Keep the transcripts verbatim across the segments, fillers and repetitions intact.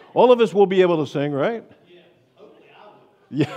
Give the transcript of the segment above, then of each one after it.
All of us will be able to sing, right? Yeah.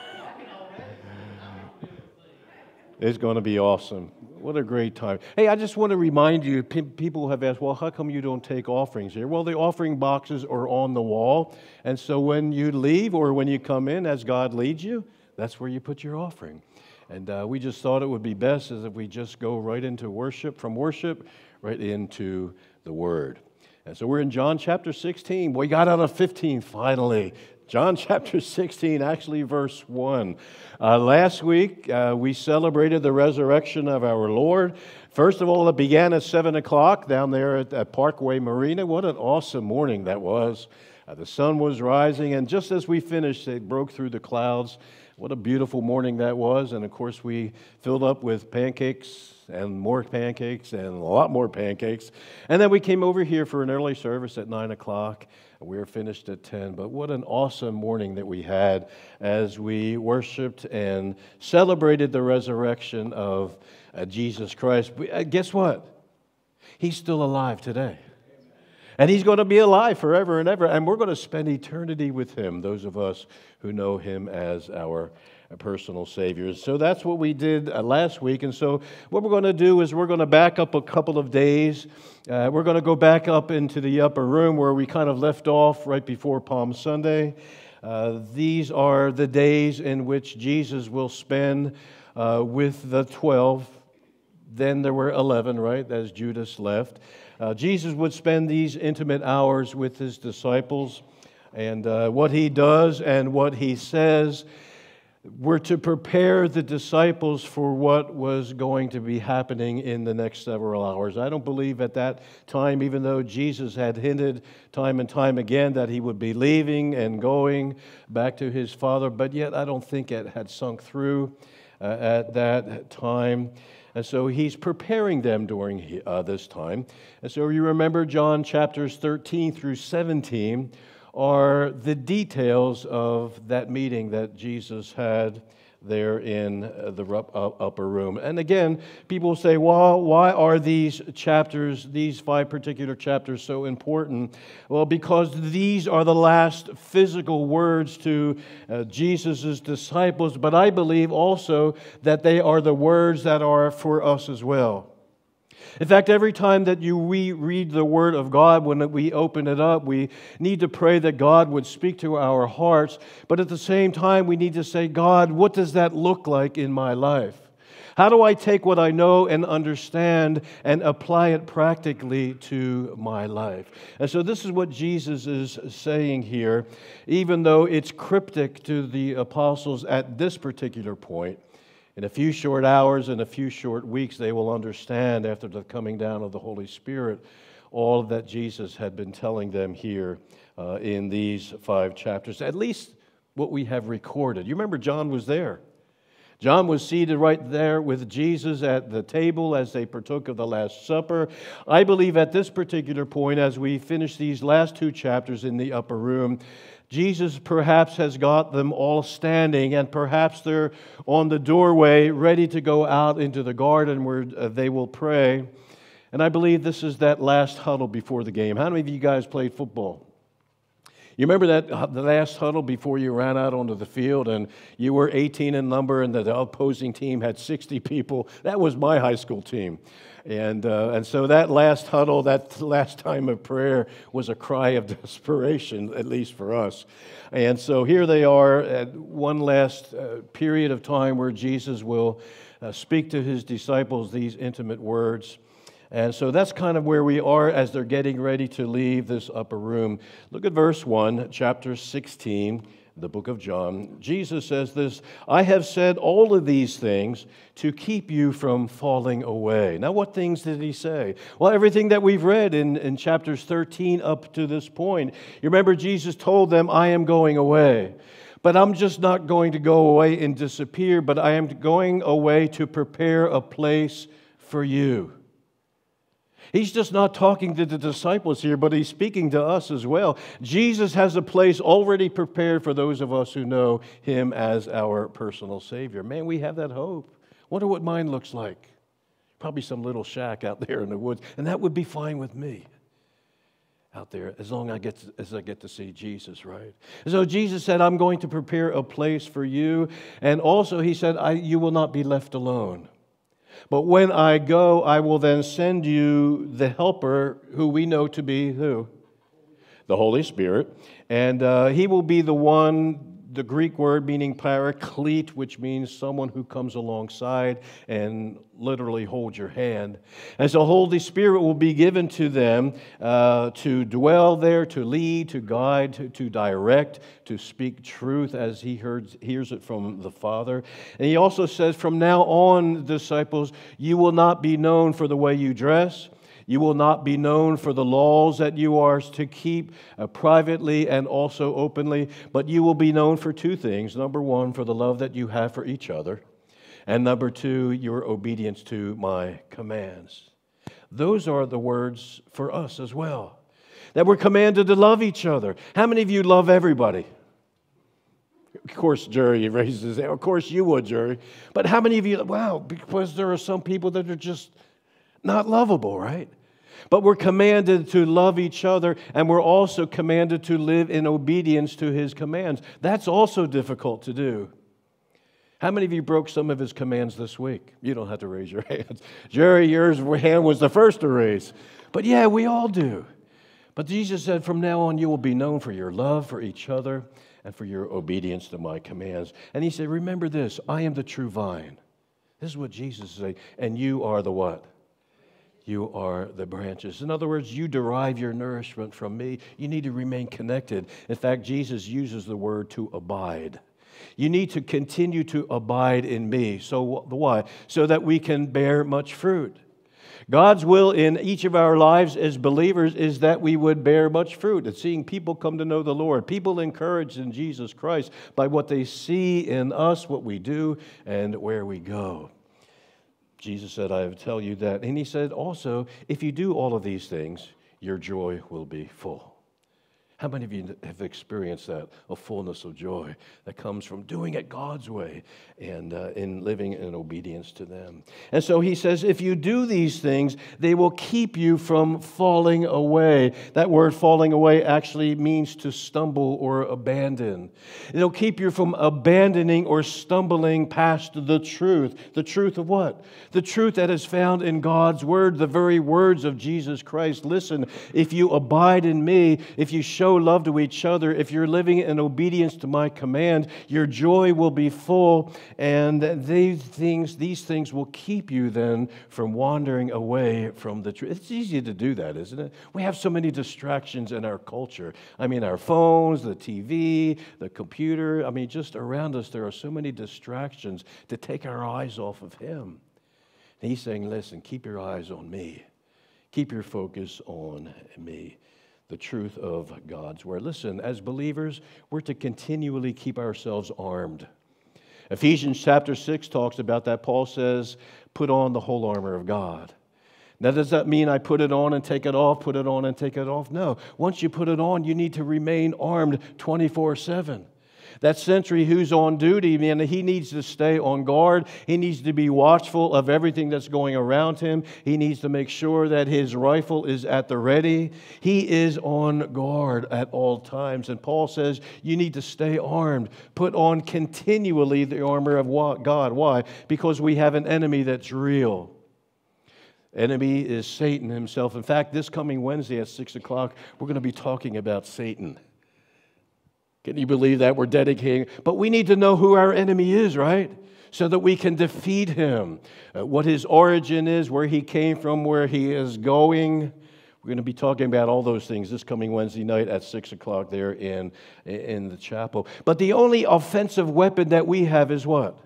It's going to be awesome. What a great time. Hey, I just want to remind you, pe- people have asked, well, how come you don't take offerings here? Well, the offering boxes are on the wall. And so when you leave or when you come in, as God leads you, that's where you put your offering. And uh, we just thought it would be best as if we just go right into worship, from worship right into the Word. And so we're in John chapter sixteen. We got out of fifteen finally. John chapter sixteen, actually verse one. Uh, last week, uh, we celebrated the resurrection of our Lord. First of all, it began at seven o'clock down there at, at Parkway Marina. What an awesome morning that was. Uh, the sun was rising, and just as we finished, it broke through the clouds. What a beautiful morning that was. And of course, we filled up with pancakes and more pancakes and a lot more pancakes. And then we came over here for an early service at nine o'clock. We were finished at ten. But what an awesome morning that we had as we worshiped and celebrated the resurrection of uh, Jesus Christ. We, uh, guess what? He's still alive today. And He's going to be alive forever and ever. And we're going to spend eternity with Him, those of us who know Him as our personal Savior. So that's what we did uh, last week. And so what we're going to do is we're going to back up a couple of days. Uh, we're going to go back up into the upper room where we kind of left off right before Palm Sunday. Uh, these are the days in which Jesus will spend uh, with the twelve. Then there were eleven, right, as Judas left. Uh, Jesus would spend these intimate hours with His disciples, and uh, what He does and what He says were to prepare the disciples for what was going to be happening in the next several hours. I don't believe at that time, even though Jesus had hinted time and time again that He would be leaving and going back to His Father, but yet I don't think it had sunk through uh, at that time. And so He's preparing them during uh, this time. And so you remember John chapters thirteen through seventeen are the details of that meeting that Jesus had there in the upper room. And again, people say, well, why are these chapters, these five particular chapters, so important? Well, because these are the last physical words to uh, Jesus' disciples, but I believe also that they are the words that are for us as well. In fact, every time that you we read the Word of God, when we open it up, we need to pray that God would speak to our hearts. But at the same time, we need to say, God, what does that look like in my life? How do I take what I know and understand and apply it practically to my life? And so this is what Jesus is saying here, even though it's cryptic to the apostles at this particular point. In a few short hours and a few short weeks, they will understand after the coming down of the Holy Spirit all that Jesus had been telling them here uh, in these five chapters, at least what we have recorded. You remember John was there. John was seated right there with Jesus at the table as they partook of the Last Supper. I believe at this particular point, as we finish these last two chapters in the upper room, Jesus perhaps has got them all standing, and perhaps they're on the doorway ready to go out into the garden where they will pray. And I believe this is that last huddle before the game. How many of you guys played football? You remember that the last huddle before you ran out onto the field and you were eighteen in number and the opposing team had sixty people? That was my high school team. And uh, and so that last huddle, that last time of prayer was a cry of desperation, at least for us. And so here they are at one last uh, period of time where Jesus will uh, speak to His disciples these intimate words. And so that's kind of where we are as they're getting ready to leave this upper room. Look at verse one, chapter sixteen, the book of John. Jesus says this, I have said all of these things to keep you from falling away. Now, what things did He say? Well, everything that we've read in, in chapters thirteen up to this point. You remember Jesus told them, I am going away. But I'm just not going to go away and disappear, but I am going away to prepare a place for you. He's just not talking to the disciples here, but He's speaking to us as well. Jesus has a place already prepared for those of us who know Him as our personal Savior. Man, we have that hope. Wonder what mine looks like. Probably some little shack out there in the woods, and that would be fine with me. out there as long as I get to, as I get to see Jesus, right? And so Jesus said, I'm going to prepare a place for you. And also he said, I, you will not be left alone. But when I go, I will then send you the helper who we know to be who? The Holy Spirit. And uh, he will be the one, the Greek word meaning paraclete, which means someone who comes alongside and literally holds your hand. And so Holy Spirit will be given to them uh, to dwell there, to lead, to guide, to, to direct, to speak truth as he heard, hears it from the Father. And he also says, from now on, disciples, you will not be known for the way you dress. You will not be known for the laws that you are to keep uh, privately and also openly, but you will be known for two things. Number one, for the love that you have for each other, and number two, your obedience to my commands. Those are the words for us as well, that we're commanded to love each other. How many of you love everybody? Of course, Jerry raises his hand. Of course you would, Jerry. But how many of you, wow, because there are some people that are just not lovable, right? But we're commanded to love each other, and we're also commanded to live in obedience to His commands. That's also difficult to do. How many of you broke some of His commands this week? You don't have to raise your hands. Jerry, your hand was the first to raise. But yeah, we all do. But Jesus said, from now on, you will be known for your love for each other and for your obedience to my commands. And He said, remember this, I am the true vine. This is what Jesus said. And you are the what? You are the branches. In other words, you derive your nourishment from me. You need to remain connected. In fact, Jesus uses the word to abide. You need to continue to abide in me. So why? So that we can bear much fruit. God's will in each of our lives as believers is that we would bear much fruit. It's seeing people come to know the Lord. People encouraged in Jesus Christ by what they see in us, what we do, and where we go. Jesus said, I tell you that. And He said also, if you do all of these things, your joy will be full. How many of you have experienced that, a fullness of joy that comes from doing it God's way and uh, in living in obedience to them? And so He says, if you do these things, they will keep you from falling away. That word falling away actually means to stumble or abandon. It'll keep you from abandoning or stumbling past the truth. The truth of what? The truth that is found in God's Word, the very words of Jesus Christ. Listen, if you abide in me, if you show love to each other, if you're living in obedience to my command, your joy will be full, and these things, these things will keep you then from wandering away from the truth. It's easy to do that, isn't it? We have so many distractions in our culture. I mean, our phones, the T V, the computer. I mean, just around us, there are so many distractions to take our eyes off of Him. And He's saying, listen, keep your eyes on me. Keep your focus on me. The truth of God's Word. Listen, as believers, we're to continually keep ourselves armed. Ephesians chapter six talks about that. Paul says, put on the whole armor of God. Now, does that mean I put it on and take it off, put it on and take it off? No. Once you put it on, you need to remain armed twenty-four seven. That sentry who's on duty, man, he needs to stay on guard. He needs to be watchful of everything that's going around him. He needs to make sure that his rifle is at the ready. He is on guard at all times. And Paul says you need to stay armed. Put on continually the armor of God. Why? Because we have an enemy that's real. Enemy is Satan himself. In fact, this coming Wednesday at six o'clock, we're going to be talking about Satan. Can you believe that? We're dedicating. But we need to know who our enemy is, right? So that we can defeat him. Uh, what his origin is, where he came from, where he is going. We're going to be talking about all those things this coming Wednesday night at six o'clock there in, in the chapel. But the only offensive weapon that we have is what?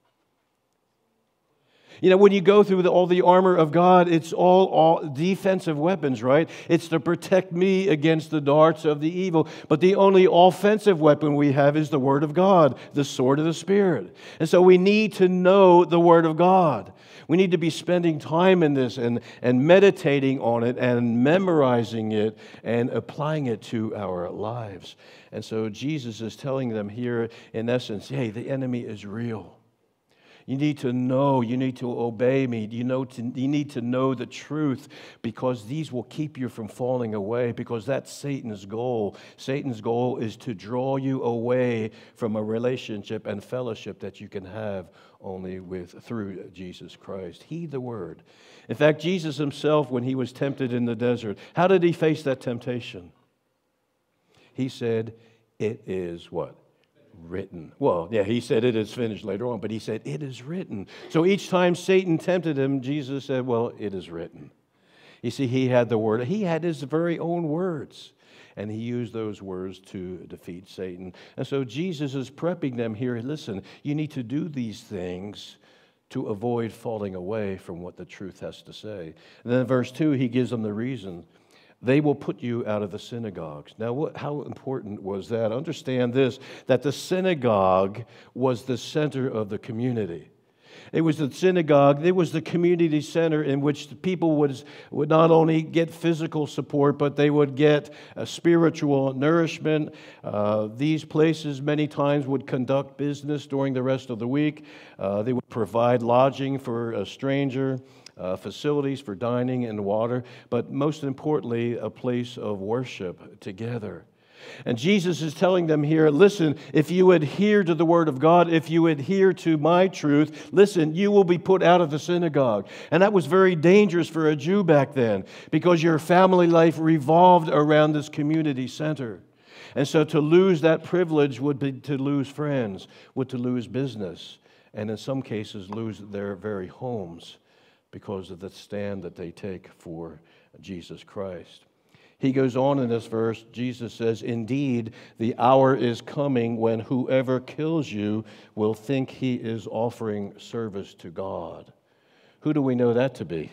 You know, when you go through the, all the armor of God, it's all, all defensive weapons, right? It's to protect me against the darts of the evil. But the only offensive weapon we have is the Word of God, the sword of the Spirit. And so we need to know the Word of God. We need to be spending time in this and, and meditating on it and memorizing it and applying it to our lives. And so Jesus is telling them here, in essence, hey, the enemy is real. You need to know, you need to obey me, you, know to, you need to know the truth, because these will keep you from falling away, because that's Satan's goal. Satan's goal is to draw you away from a relationship and fellowship that you can have only with through Jesus Christ. Heed the word. In fact, Jesus himself, when he was tempted in the desert, how did he face that temptation? He said, it is what? Written. Well, yeah, he said it is finished later on, but he said it is written. So each time Satan tempted him, Jesus said, well, it is written. You see, he had the word. He had his very own words, and he used those words to defeat Satan. And so Jesus is prepping them here. Listen, you need to do these things to avoid falling away from what the truth has to say. And then in verse two, he gives them the reason. They will put you out of the synagogues. Now, what, how important was that? Understand this, that the synagogue was the center of the community. It was the synagogue, it was the community center in which the people would, would not only get physical support, but they would get a spiritual nourishment. Uh, these places many times would conduct business during the rest of the week. Uh, they would provide lodging for a stranger. Uh, facilities for dining and water, but most importantly, a place of worship together. And Jesus is telling them here, listen, if you adhere to the Word of God, if you adhere to my truth, listen, you will be put out of the synagogue. And that was very dangerous for a Jew back then, because your family life revolved around this community center. And so to lose that privilege would be to lose friends, would to lose business, and in some cases lose their very homes, because of the stand that they take for Jesus Christ. He goes on in this verse, Jesus says, indeed, the hour is coming when whoever kills you will think he is offering service to God. Who do we know that to be?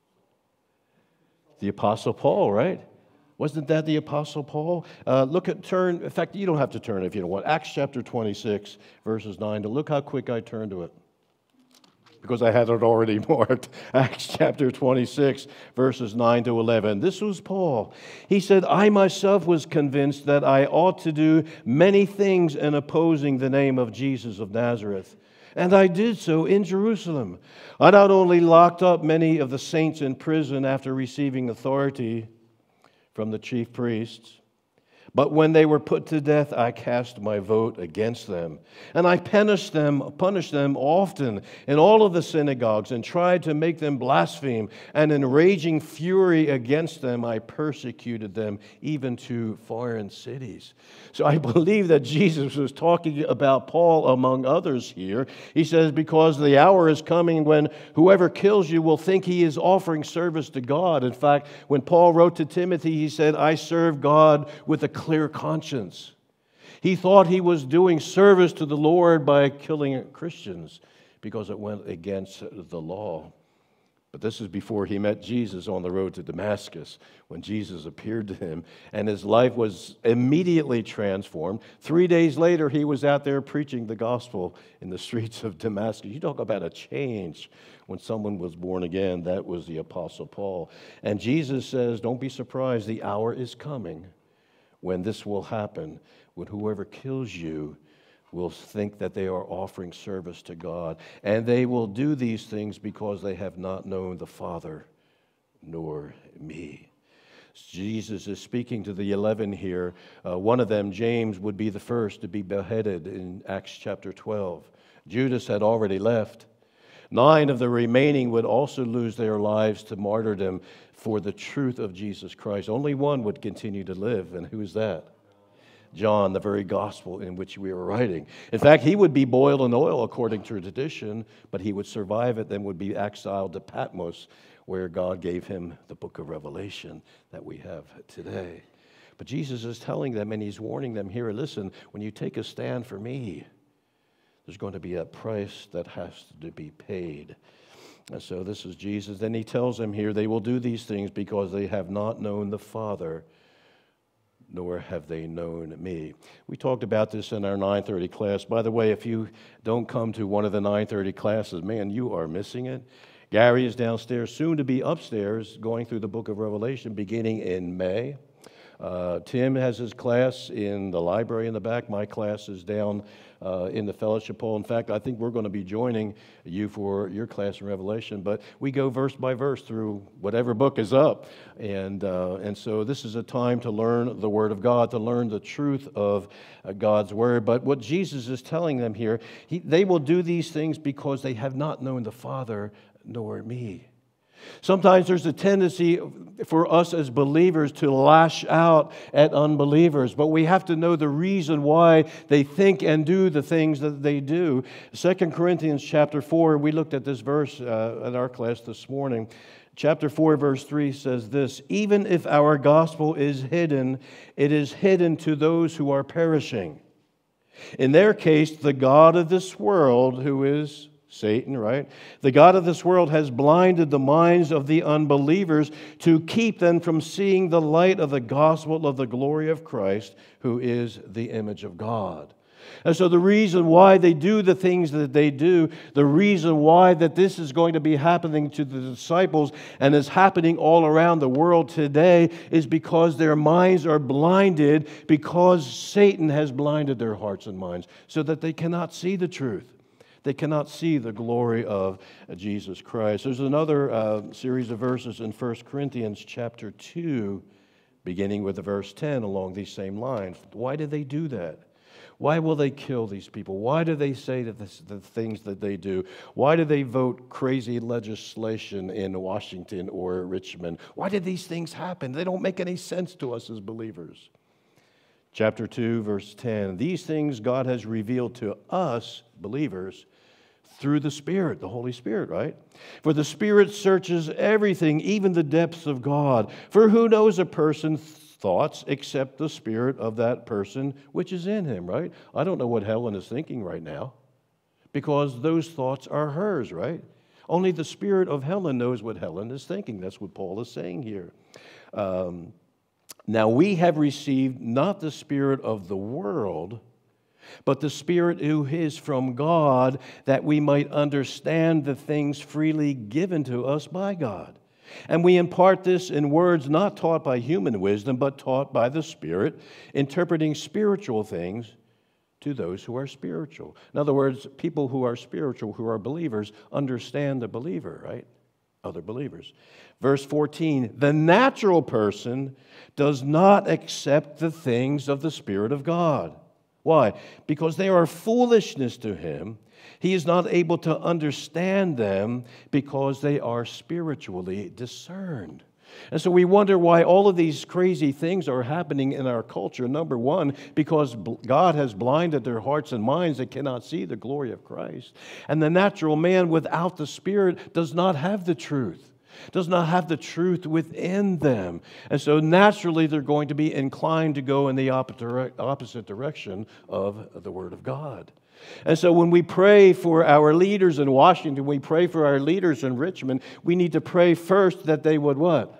The Apostle Paul, right? Wasn't that the Apostle Paul? Uh, look at, turn, in fact, you don't have to turn if you don't want. Acts chapter twenty-six, verses nine to look how quick I turn to it, because I had it already marked. Acts chapter twenty-six, verses nine to eleven. This was Paul. He said, I myself was convinced that I ought to do many things in opposing the name of Jesus of Nazareth. And I did so in Jerusalem. I not only locked up many of the saints in prison after receiving authority from the chief priests, but when they were put to death, I cast my vote against them. And I punished them, punished them often in all of the synagogues and tried to make them blaspheme. And in raging fury against them, I persecuted them even to foreign cities. So I believe that Jesus was talking about Paul among others here. He says, because the hour is coming when whoever kills you will think he is offering service to God. In fact, when Paul wrote to Timothy, he said, I serve God with a clear conscience. He thought he was doing service to the Lord by killing Christians because it went against the law. But this is before he met Jesus on the road to Damascus, when Jesus appeared to him, and his life was immediately transformed. Three days later, he was out there preaching the gospel in the streets of Damascus. You talk about a change when someone was born again. That was the Apostle Paul. And Jesus says, don't be surprised, the hour is coming when this will happen, when whoever kills you will think that they are offering service to God. And they will do these things because they have not known the Father nor me. Jesus is speaking to the eleven here. Uh, one of them, James, would be the first to be beheaded in Acts chapter twelve. Judas had already left. Nine of the remaining would also lose their lives to martyrdom for the truth of Jesus Christ. Only one would continue to live, and who is that? John, the very gospel in which we were writing. In fact, he would be boiled in oil according to tradition, but he would survive it, then would be exiled to Patmos, where God gave him the book of Revelation that we have today. But Jesus is telling them, and he's warning them here, listen, when you take a stand for me, there's going to be a price that has to be paid. And so this is Jesus. Then he tells them here, they will do these things because they have not known the Father, nor have they known me. We talked about this in our nine thirty class. By the way, if you don't come to one of the nine thirty classes, man, you are missing it. Gary is downstairs, soon to be upstairs, going through the book of Revelation beginning in May. Uh, Tim has his class in the library in the back. My class is down uh, in the fellowship hall. In fact, I think we're going to be joining you for your class in Revelation. But we go verse by verse through whatever book is up. And, uh, and so this is a time to learn the Word of God, to learn the truth of uh, God's Word. But what Jesus is telling them here, he, they will do these things because they have not known the Father nor me. Sometimes there's a tendency for us as believers to lash out at unbelievers, but we have to know the reason why they think and do the things that they do. Second Corinthians chapter four, we looked at this verse uh, in our class this morning. Chapter four, verse three says this, "Even if our gospel is hidden, it is hidden to those who are perishing. In their case, the God of this world, who is Satan, right? The God of this world has blinded the minds of the unbelievers to keep them from seeing the light of the gospel of the glory of Christ, who is the image of God." And so the reason why they do the things that they do, the reason why that this is going to be happening to the disciples and is happening all around the world today is because their minds are blinded, because Satan has blinded their hearts and minds so that they cannot see the truth. They cannot see the glory of Jesus Christ. There's another uh, series of verses in First Corinthians chapter two, beginning with the verse ten, along these same lines. Why did they do that? Why will they kill these people? Why do they say that this, the things that they do? Why do they vote crazy legislation in Washington or Richmond? Why did these things happen? They don't make any sense to us as believers. Chapter two, verse ten, "These things God has revealed to us, believers, through the Spirit," the Holy Spirit, right? "For the Spirit searches everything, even the depths of God. For who knows a person's thoughts except the spirit of that person which is in him," right? I don't know what Helen is thinking right now because those thoughts are hers, right? Only the spirit of Helen knows what Helen is thinking. That's what Paul is saying here. Um, Now we have received not the spirit of the world, but the Spirit who is from God, that we might understand the things freely given to us by God. And we impart this in words not taught by human wisdom, but taught by the Spirit, interpreting spiritual things to those who are spiritual. In other words, people who are spiritual, who are believers, understand the believer, right? Other believers. Verse fourteen, "The natural person does not accept the things of the Spirit of God." Why? Because they are foolishness to him. He is not able to understand them because they are spiritually discerned. And so we wonder why all of these crazy things are happening in our culture. Number one, because God has blinded their hearts and minds that cannot see the glory of Christ. And the natural man without the Spirit does not have the truth, does not have the truth within them. And so naturally they're going to be inclined to go in the opposite direction of the Word of God. And so when we pray for our leaders in Washington, we pray for our leaders in Richmond, we need to pray first that they would what?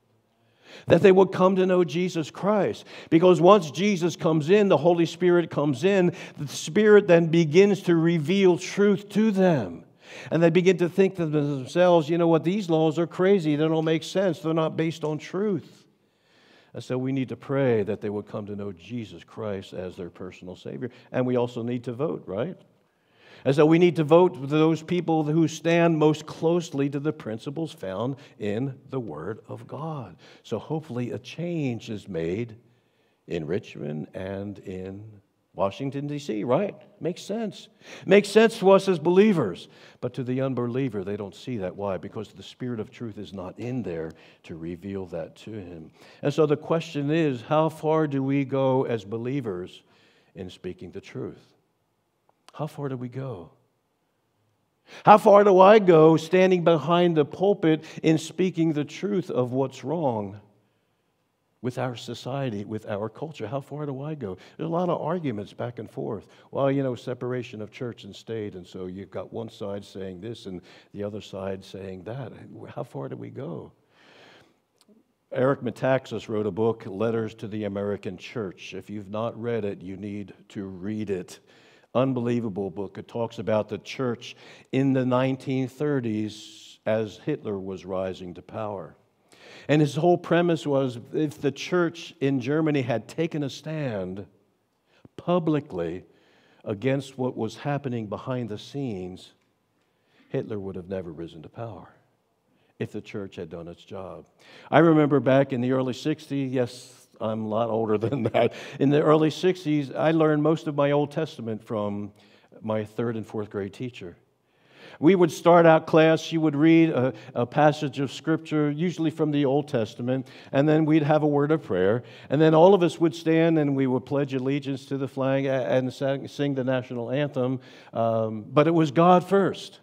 That they would come to know Jesus Christ. Because once Jesus comes in, the Holy Spirit comes in, the Spirit then begins to reveal truth to them. And they begin to think to themselves, you know what, these laws are crazy. They don't make sense. They're not based on truth. And so we need to pray that they would come to know Jesus Christ as their personal Savior. And we also need to vote, right? And so we need to vote for those people who stand most closely to the principles found in the Word of God. So hopefully a change is made in Richmond and in Washington, D C, right? Makes sense. Makes sense to us as believers. But to the unbeliever, they don't see that. Why? Because the Spirit of truth is not in there to reveal that to him. And so the question is, how far do we go as believers in speaking the truth? How far do we go? How far do I go standing behind the pulpit in speaking the truth of what's wrong with our society, with our culture? How far do I go? There's a lot of arguments back and forth. Well, you know, separation of church and state, and so you've got one side saying this and the other side saying that. How far do we go? Eric Metaxas wrote a book, Letters to the American Church. If you've not read it, you need to read it. Unbelievable book. It talks about the church in the nineteen thirties as Hitler was rising to power. And his whole premise was if the church in Germany had taken a stand publicly against what was happening behind the scenes, Hitler would have never risen to power if the church had done its job. I remember back in the early sixties, yes, I'm a lot older than that. In the early sixties, I learned most of my Old Testament from my third and fourth grade teacher. We would start out class, she would read a, a passage of Scripture, usually from the Old Testament, and then we'd have a word of prayer. And then all of us would stand and we would pledge allegiance to the flag and sing the national anthem. Um, but it was God first,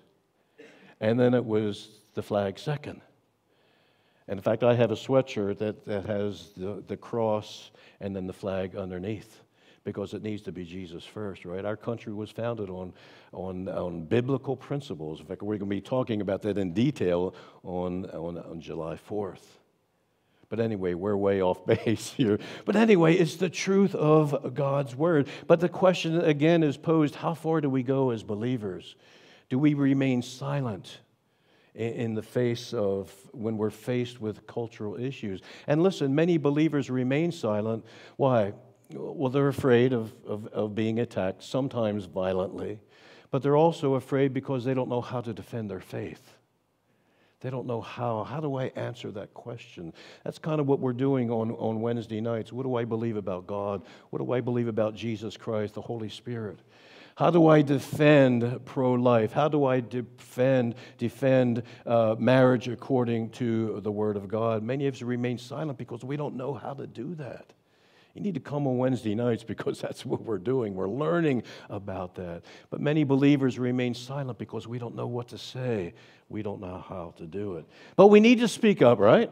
and then it was the flag second. And in fact, I have a sweatshirt that, that has the, the cross and then the flag underneath, because it needs to be Jesus first, right? Our country was founded on, on, on biblical principles. In fact, we're going to be talking about that in detail on, on, on July fourth. But anyway, we're way off base here. But anyway, it's the truth of God's Word. But the question again is posed, how far do we go as believers? Do we remain silent in the face of when we're faced with cultural issues? And listen, many believers remain silent. Why? Well, they're afraid of, of, of being attacked, sometimes violently, but they're also afraid because they don't know how to defend their faith. They don't know how. How do I answer that question? That's kind of what we're doing on, on Wednesday nights. What do I believe about God? What do I believe about Jesus Christ, the Holy Spirit? How do I defend pro-life? How do I defend defend uh, marriage according to the Word of God? Many of us remain silent because we don't know how to do that. You need to come on Wednesday nights because that's what we're doing. We're learning about that. But many believers remain silent because we don't know what to say. We don't know how to do it. But we need to speak up, right?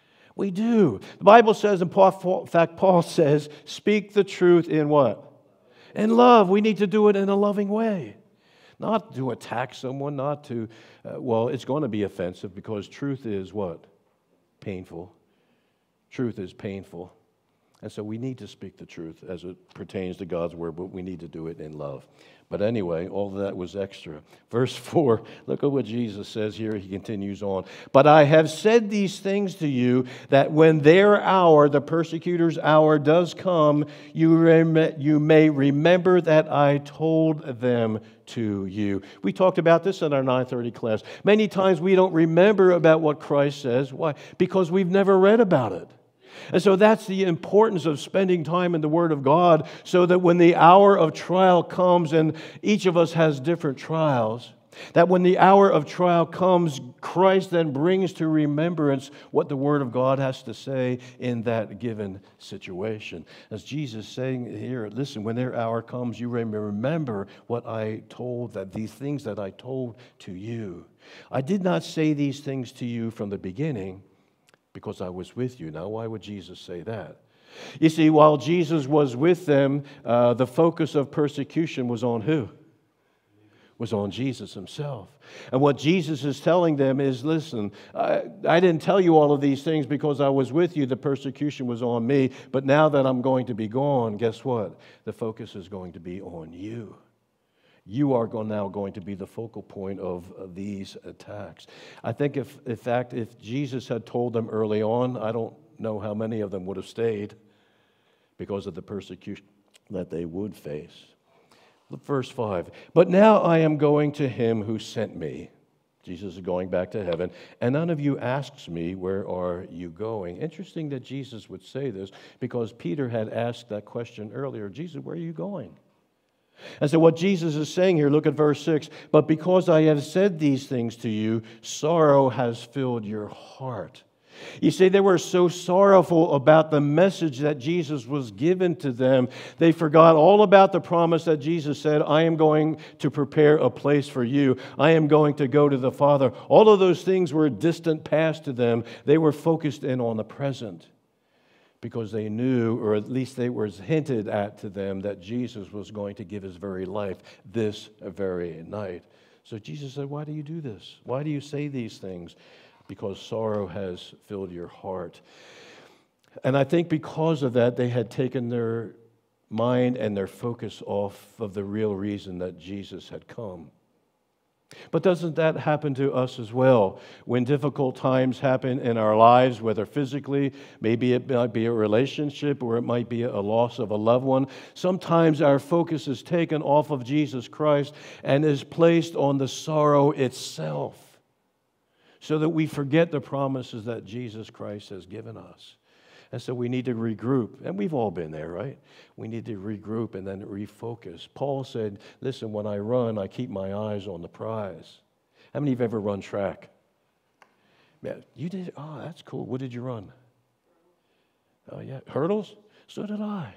We do. The Bible says, in fact, Paul says, speak the truth in what? In love. We need to do it in a loving way. Not to attack someone, not to, uh, well, it's going to be offensive because truth is what? Painful. Truth is painful. And so we need to speak the truth as it pertains to God's Word, but we need to do it in love. But anyway, all of that was extra. Verse four, look at what Jesus says here. He continues on. But I have said these things to you, that when their hour, the persecutor's hour, does come, you, rem- you may remember that I told them to you. We talked about this in our nine thirty class. Many times we don't remember about what Christ says. Why? Because we've never read about it. And so that's the importance of spending time in the Word of God, so that when the hour of trial comes, and each of us has different trials, that when the hour of trial comes, Christ then brings to remembrance what the Word of God has to say in that given situation. As Jesus is saying here, listen, when their hour comes, you remember what I told, that these things that I told to you. I did not say these things to you from the beginning, because I was with you. Now, why would Jesus say that? You see, while Jesus was with them, uh, the focus of persecution was on who? Was on Jesus himself. And what Jesus is telling them is, listen, I, I didn't tell you all of these things because I was with you. The persecution was on me. But now that I'm going to be gone, guess what? The focus is going to be on you. You are now going to be the focal point of these attacks. I think, if, in fact, if Jesus had told them early on, I don't know how many of them would have stayed because of the persecution that they would face. Verse five, but now I am going to him who sent me. Jesus is going back to heaven, and none of you asks me, where are you going? Interesting that Jesus would say this, because Peter had asked that question earlier. Jesus, where are you going? And so what Jesus is saying here, look at verse six, but because I have said these things to you, sorrow has filled your heart. You see, they were so sorrowful about the message that Jesus was given to them, they forgot all about the promise that Jesus said, I am going to prepare a place for you. I am going to go to the Father. All of those things were distant past to them. They were focused in on the present, because they knew, or at least they was hinted at to them, that Jesus was going to give his very life this very night. So Jesus said, why do you do this? Why do you say these things? Because sorrow has filled your heart. And I think because of that, they had taken their mind and their focus off of the real reason that Jesus had come. But doesn't that happen to us as well? When difficult times happen in our lives, whether physically, maybe it might be a relationship, or it might be a loss of a loved one, sometimes our focus is taken off of Jesus Christ and is placed on the sorrow itself, so that we forget the promises that Jesus Christ has given us. And so we need to regroup. And we've all been there, right? We need to regroup and then refocus. Paul said, listen, when I run, I keep my eyes on the prize. How many of you have ever run track? Man, you did? Oh, that's cool. What did you run? Oh, yeah. Hurdles? So did I.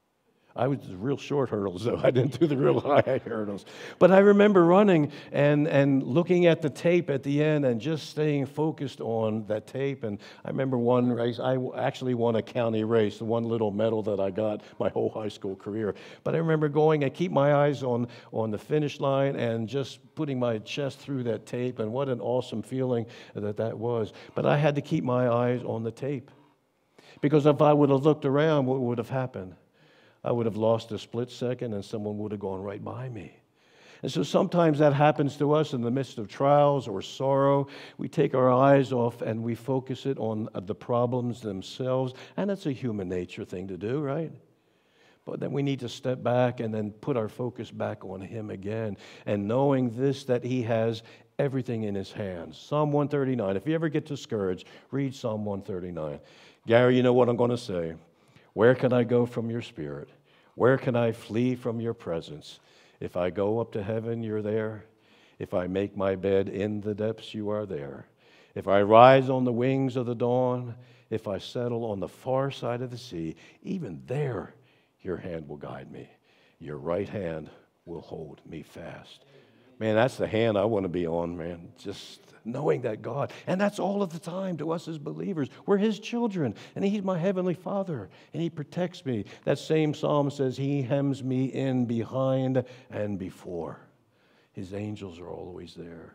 I was the real short hurdles, though. I didn't do the real high hurdles. But I remember running and, and looking at the tape at the end and just staying focused on that tape. And I remember one race, I actually won a county race, the one little medal that I got my whole high school career. But I remember going and keep my eyes on, on the finish line and just putting my chest through that tape. And what an awesome feeling that that was. But I had to keep my eyes on the tape. Because if I would have looked around, what would have happened? I would have lost a split second and someone would have gone right by me. And so sometimes that happens to us in the midst of trials or sorrow. We take our eyes off and we focus it on the problems themselves. And it's a human nature thing to do, right? But then we need to step back and then put our focus back on Him again. And knowing this, that He has everything in His hands. Psalm one thirty-nine. If you ever get discouraged, read Psalm one thirty-nine. Gary, you know what I'm going to say. Where can I go from your spirit? Where can I flee from your presence? If I go up to heaven, you're there. If I make my bed in the depths, you are there. If I rise on the wings of the dawn, if I settle on the far side of the sea, even there your hand will guide me. Your right hand will hold me fast. Man, that's the hand I want to be on, man. Just knowing that God, and that's all of the time to us as believers. We're His children, and He's my Heavenly Father, and He protects me. That same psalm says He hems me in behind and before. His angels are always there.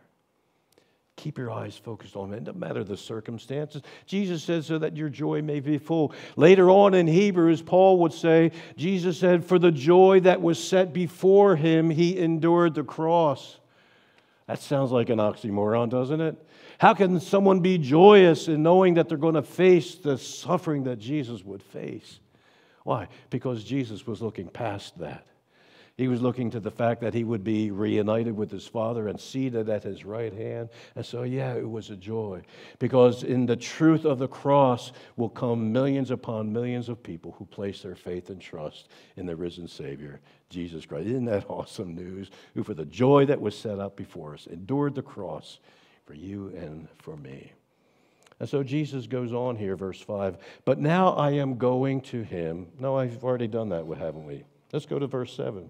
Keep your eyes focused on Him. It doesn't matter the circumstances. Jesus says so that your joy may be full. Later on in Hebrews, Paul would say, Jesus said, for the joy that was set before Him, He endured the cross. That sounds like an oxymoron, doesn't it? How can someone be joyous in knowing that they're going to face the suffering that Jesus would face? Why? Because Jesus was looking past that. He was looking to the fact that He would be reunited with His Father and seated at His right hand. And so, yeah, it was a joy. Because in the truth of the cross will come millions upon millions of people who place their faith and trust in the risen Savior, Jesus Christ. Isn't that awesome news? Who, for the joy that was set up before us, endured the cross for you and for me. And so Jesus goes on here, verse five. But now I am going to Him. No, I've already done that, haven't we? Let's go to verse seven.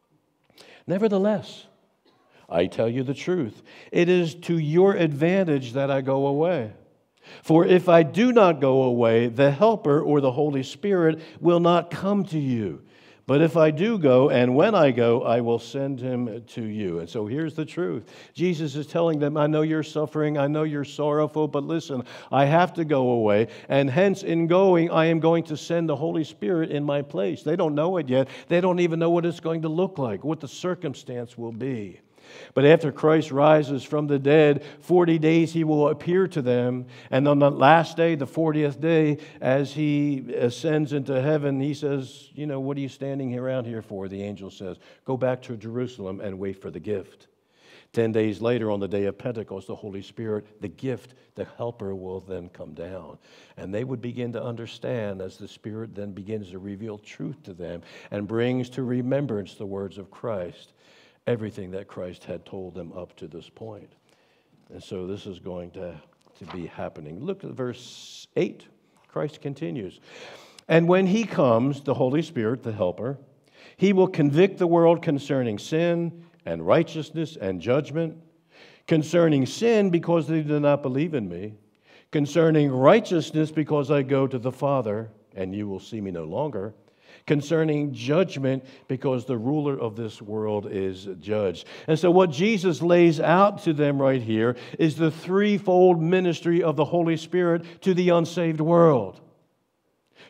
Nevertheless, I tell you the truth. It is to your advantage that I go away. For if I do not go away, the Helper, or the Holy Spirit, will not come to you. But if I do go, and when I go, I will send Him to you. And so here's the truth. Jesus is telling them, I know you're suffering, I know you're sorrowful, but listen, I have to go away. And hence, in going, I am going to send the Holy Spirit in my place. They don't know it yet. They don't even know what it's going to look like, what the circumstance will be. But after Christ rises from the dead, forty days He will appear to them. And on the last day, the fortieth day, as He ascends into heaven, He says, you know, what are you standing around here for? The angel says, go back to Jerusalem and wait for the gift. Ten days later, on the day of Pentecost, the Holy Spirit, the gift, the Helper, will then come down. And they would begin to understand as the Spirit then begins to reveal truth to them and brings to remembrance the words of Christ. Everything that Christ had told them up to this point. And so this is going to, to be happening. Look at verse eight. Christ continues. And when He comes, the Holy Spirit, the Helper, He will convict the world concerning sin and righteousness and judgment. Concerning sin, because they do not believe in me. Concerning righteousness, because I go to the Father, and you will see me no longer. Concerning judgment, because the ruler of this world is judged. And so what Jesus lays out to them right here is the threefold ministry of the Holy Spirit to the unsaved world.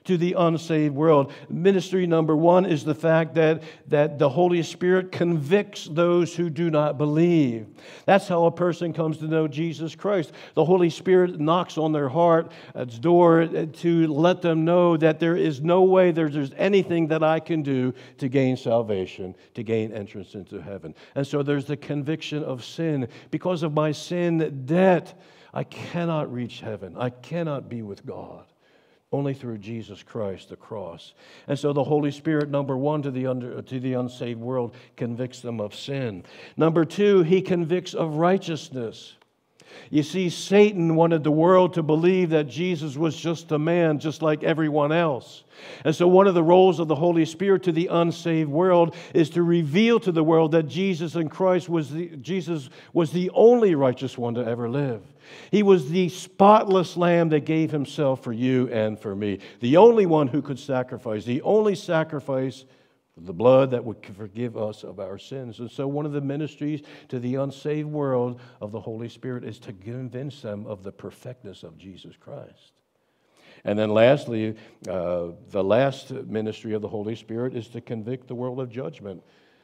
to the unsaved world. Ministry number one is the fact that, that the Holy Spirit convicts those who do not believe. That's how a person comes to know Jesus Christ. The Holy Spirit knocks on their heart, its door, to let them know that there is no way there's, there's anything that I can do to gain salvation, to gain entrance into heaven. And so there's the conviction of sin. Because of my sin debt, I cannot reach heaven. I cannot be with God. Only through Jesus Christ, the cross. And so the Holy Spirit, number one, to the, under, to the unsaved world, convicts them of sin. Number two, He convicts of righteousness. You see, Satan wanted the world to believe that Jesus was just a man, just like everyone else. And so one of the roles of the Holy Spirit to the unsaved world is to reveal to the world that Jesus in Christ was the, Jesus was the only righteous one to ever live. He was the spotless lamb that gave Himself for you and for me. The only one who could sacrifice, the only sacrifice, the blood that would forgive us of our sins. And so one of the ministries to the unsaved world of the Holy Spirit is to convince them of the perfectness of Jesus Christ. And then lastly, uh, the last ministry of the Holy Spirit is to convict the world of judgment,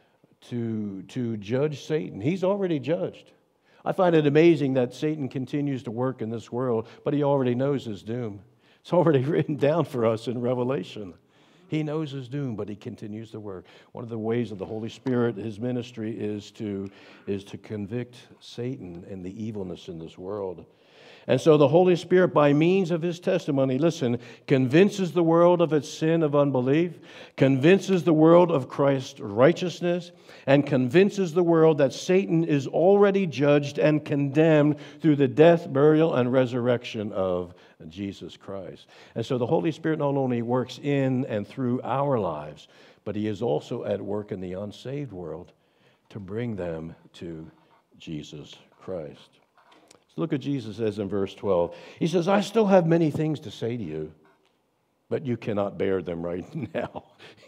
to, to judge Satan. He's already judged. I find it amazing that Satan continues to work in this world, but he already knows his doom. It's already written down for us in Revelation. He knows his doom, but he continues to work. One of the ways of the Holy Spirit, His ministry, is to, is to convict Satan and the evilness in this world. And so the Holy Spirit, by means of His testimony, listen, convinces the world of its sin of unbelief, convinces the world of Christ's righteousness, and convinces the world that Satan is already judged and condemned through the death, burial, and resurrection of Jesus Christ. And so the Holy Spirit not only works in and through our lives, but He is also at work in the unsaved world to bring them to Jesus Christ. So look what Jesus says in verse twelve. He says, I still have many things to say to you, but you cannot bear them right now.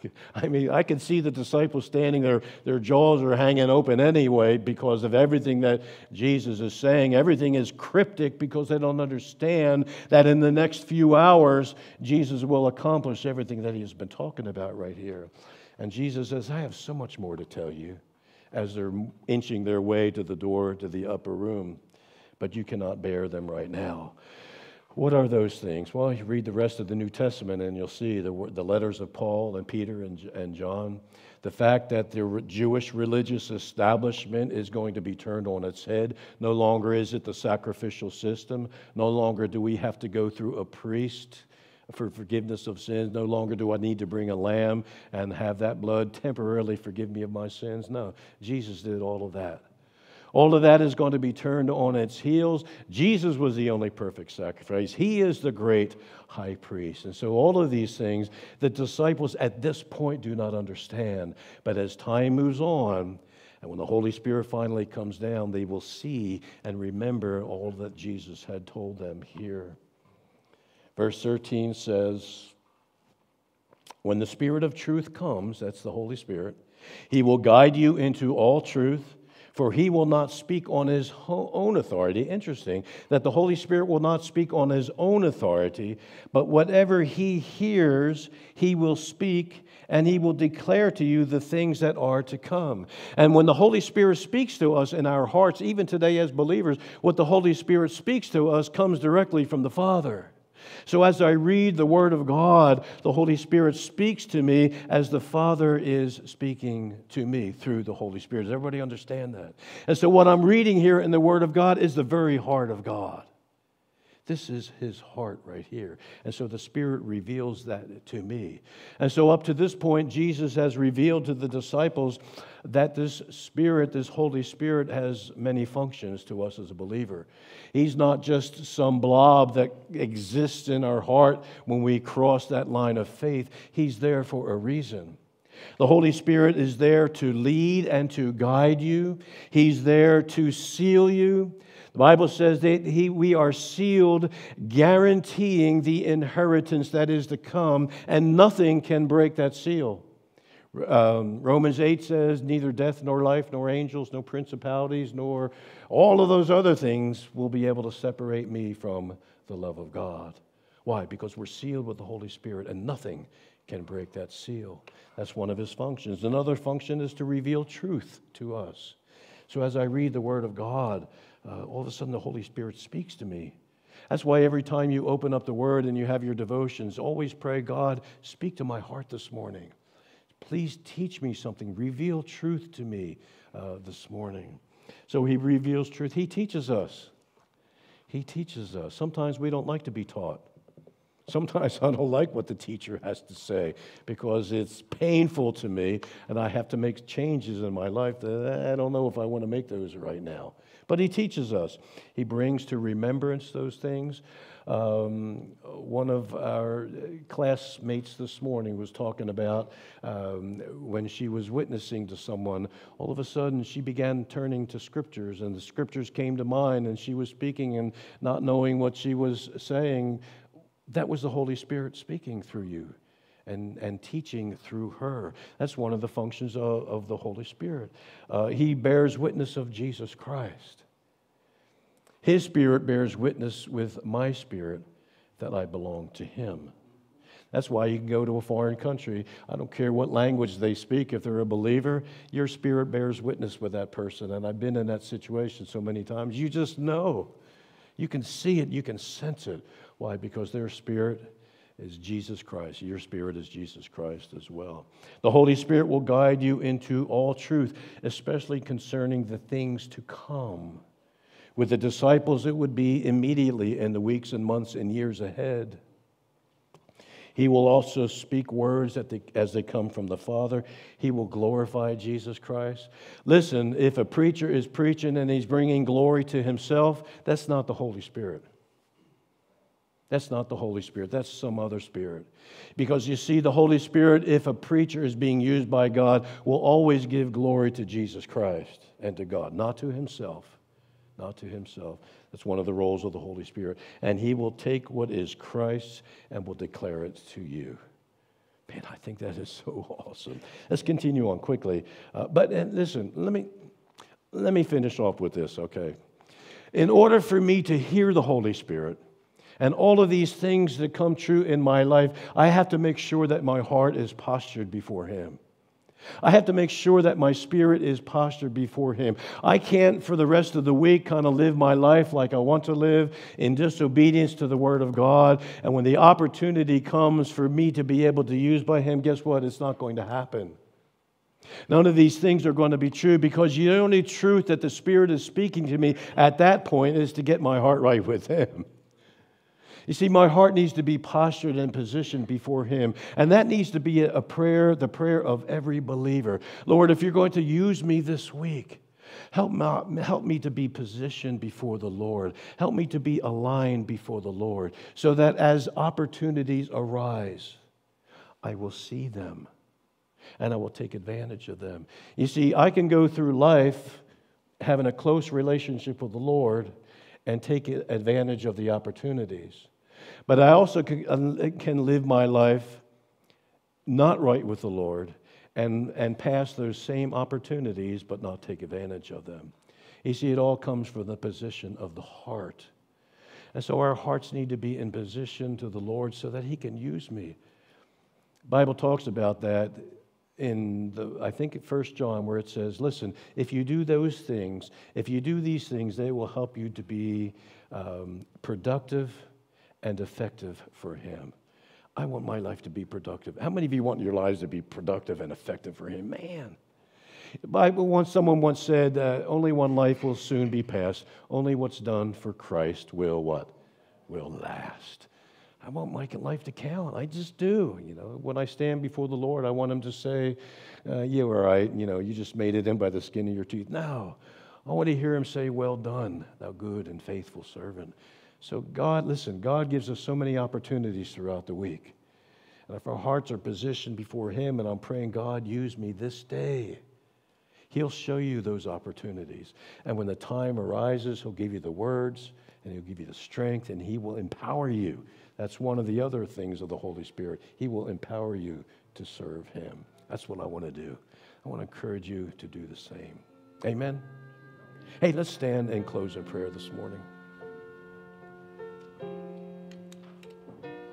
I mean, I can see the disciples standing there, their jaws are hanging open anyway because of everything that Jesus is saying. Everything is cryptic because they don't understand that in the next few hours, Jesus will accomplish everything that He has been talking about right here. And Jesus says, I have so much more to tell you as they're inching their way to the door to the upper room, but you cannot bear them right now. What are those things? Well, you read the rest of the New Testament and you'll see the, the letters of Paul and Peter and, and John. The fact that the Jewish religious establishment is going to be turned on its head. No longer is it the sacrificial system. No longer do we have to go through a priest for forgiveness of sins. No longer do I need to bring a lamb and have that blood temporarily forgive me of my sins. No, Jesus did all of that. All of that is going to be turned on its heels. Jesus was the only perfect sacrifice. He is the great high priest. And so all of these things, the disciples at this point do not understand. But as time moves on, and when the Holy Spirit finally comes down, they will see and remember all that Jesus had told them here. Verse thirteen says, when the Spirit of truth comes, that's the Holy Spirit, He will guide you into all truth. For He will not speak on His own authority. Interesting that the Holy Spirit will not speak on His own authority, but whatever He hears, He will speak, and He will declare to you the things that are to come. And when the Holy Spirit speaks to us in our hearts, even today as believers, what the Holy Spirit speaks to us comes directly from the Father. So as I read the Word of God, the Holy Spirit speaks to me as the Father is speaking to me through the Holy Spirit. Does everybody understand that? And so what I'm reading here in the Word of God is the very heart of God. This is His heart right here. And so the Spirit reveals that to me. And so up to this point, Jesus has revealed to the disciples that this Spirit, this Holy Spirit, has many functions to us as a believer. He's not just some blob that exists in our heart when we cross that line of faith. He's there for a reason. The Holy Spirit is there to lead and to guide you. He's there to seal you. The Bible says that he, we are sealed, guaranteeing the inheritance that is to come, and nothing can break that seal. Um, Romans eight says, neither death nor life, nor angels, no principalities, nor all of those other things will be able to separate me from the love of God. Why? Because we're sealed with the Holy Spirit, and nothing can break that seal. That's one of his functions. Another function is to reveal truth to us. So as I read the Word of God, uh, all of a sudden the Holy Spirit speaks to me. That's why every time you open up the Word and you have your devotions, always pray, God, speak to my heart this morning. Please teach me something. Reveal truth to me uh, this morning. So he reveals truth. He teaches us. He teaches us. Sometimes we don't like to be taught. Sometimes I don't like what the teacher has to say because it's painful to me and I have to make changes in my life that I don't know if I want to make those right now. But he teaches us. He brings to remembrance those things. Um, one of our classmates this morning was talking about um, when she was witnessing to someone, all of a sudden she began turning to scriptures, and the scriptures came to mind, and she was speaking and not knowing what she was saying. That was the Holy Spirit speaking through you and, and teaching through her. That's one of the functions of, of the Holy Spirit. Uh, he bears witness of Jesus Christ. His Spirit bears witness with my spirit that I belong to him. That's why you can go to a foreign country. I don't care what language they speak. If they're a believer, your spirit bears witness with that person. And I've been in that situation so many times. You just know. You can see it. You can sense it. Why? Because their spirit is Jesus Christ. Your spirit is Jesus Christ as well. The Holy Spirit will guide you into all truth, especially concerning the things to come. With the disciples, it would be immediately in the weeks and months and years ahead. He will also speak words at the, as they come from the Father. He will glorify Jesus Christ. Listen, if a preacher is preaching and he's bringing glory to himself, that's not the Holy Spirit. That's not the Holy Spirit. That's some other spirit. Because you see, the Holy Spirit, if a preacher is being used by God, will always give glory to Jesus Christ and to God, not to himself. Not to himself. That's one of the roles of the Holy Spirit. And he will take what is Christ's and will declare it to you. Man, I think that is so awesome. Let's continue on quickly. Uh, but uh, listen, let me, let me finish off with this, okay? In order for me to hear the Holy Spirit and all of these things that come true in my life, I have to make sure that my heart is postured before him. I have to make sure that my spirit is postured before him. I can't, for the rest of the week, kind of live my life like I want to live in disobedience to the Word of God. And when the opportunity comes for me to be able to use by him, guess what? It's not going to happen. None of these things are going to be true because the only truth that the Spirit is speaking to me at that point is to get my heart right with him. You see, my heart needs to be postured and positioned before him. And that needs to be a prayer, the prayer of every believer. Lord, if you're going to use me this week, help me, help me to be positioned before the Lord. Help me to be aligned before the Lord so that as opportunities arise, I will see them and I will take advantage of them. You see, I can go through life having a close relationship with the Lord and take advantage of the opportunities. But I also can, can live my life not right with the Lord and, and pass those same opportunities but not take advantage of them. You see, it all comes from the position of the heart. And so our hearts need to be in position to the Lord so that he can use me. The Bible talks about that in, the, I think, First John, where it says, listen, if you do those things, if you do these things, they will help you to be um, productive and effective for him. I want my life to be productive. How many of you want your lives to be productive and effective for him? Man. The Bible once, someone once said, uh, only one life will soon be passed. Only what's done for Christ will what? Will last. I want my life to count. I just do. You know, when I stand before the Lord, I want him to say, uh, you were right. You know, you just made it in by the skin of your teeth. No. I want to hear him say, well done, thou good and faithful servant. So God, listen, God gives us so many opportunities throughout the week. And if our hearts are positioned before him and I'm praying, God, use me this day, he'll show you those opportunities. And when the time arises, he'll give you the words and he'll give you the strength and he will empower you. That's one of the other things of the Holy Spirit. He will empower you to serve him. That's what I want to do. I want to encourage you to do the same. Amen? Hey, let's stand and close in prayer this morning.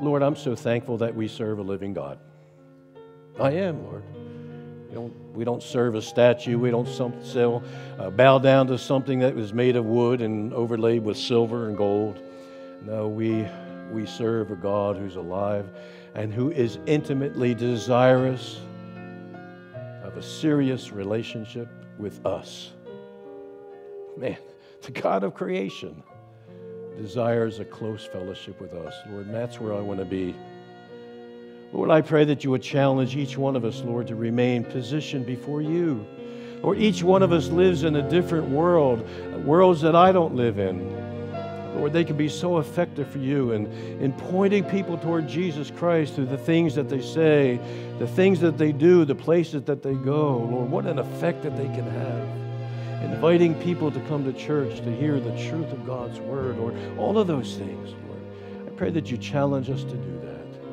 Lord, I'm so thankful that we serve a living God. I am, Lord. We don't, we don't serve a statue. We don't some, sell, uh, bow down to something that was made of wood and overlaid with silver and gold. No, we, we serve a God who's alive and who is intimately desirous of a serious relationship with us. Man, the God of creation desires a close fellowship with us, Lord, and that's where I want to be. Lord, I pray that you would challenge each one of us, Lord, to remain positioned before you. Lord, each one of us lives in a different world, worlds that I don't live in. Lord, they can be so effective for you in, in pointing people toward Jesus Christ through the things that they say, the things that they do, the places that they go. Lord, what an effect that they can have. Inviting people to come to church to hear the truth of God's word, Lord, all of those things, Lord. I pray that you challenge us to do that.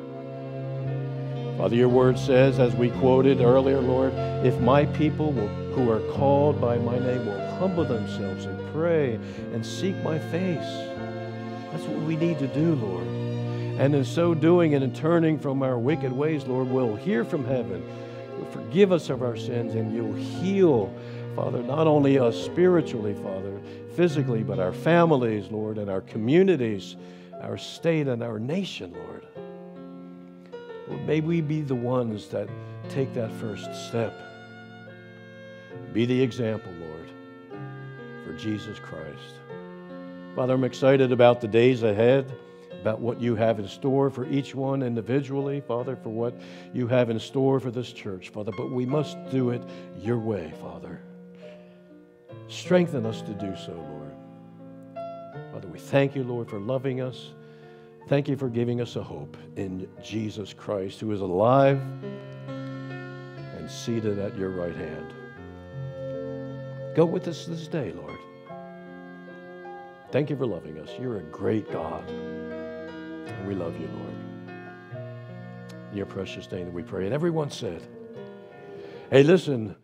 Father, your word says, as we quoted earlier, Lord, if my people will, who are called by my name will humble themselves and pray and seek my face. That's what we need to do, Lord. And in so doing and in turning from our wicked ways, Lord, we'll hear from heaven. You'll forgive us of our sins and you'll heal, Father, not only us spiritually, Father, physically, but our families, Lord, and our communities, our state and our nation, Lord. Lord, may we be the ones that take that first step. Be the example, Lord, for Jesus Christ. Father, I'm excited about the days ahead, about what you have in store for each one individually, Father, for what you have in store for this church, Father. But we must do it your way, Father. Strengthen us to do so, Lord. Father, we thank you, Lord, for loving us. Thank you for giving us a hope in Jesus Christ, who is alive and seated at your right hand. Go with us this day, Lord. Thank you for loving us. You're a great God. And we love you, Lord. In your precious name that we pray. And everyone said, hey, listen,